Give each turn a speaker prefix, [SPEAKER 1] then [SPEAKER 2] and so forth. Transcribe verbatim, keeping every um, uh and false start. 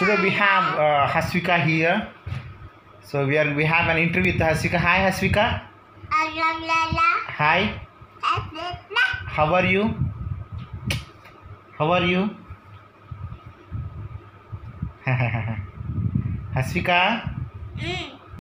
[SPEAKER 1] Today we have uh, Hasvika here. So we are we have an interview with Hasvika. Hi Hasvika. Hi. How are you? How are you? Hasvika.
[SPEAKER 2] Mm.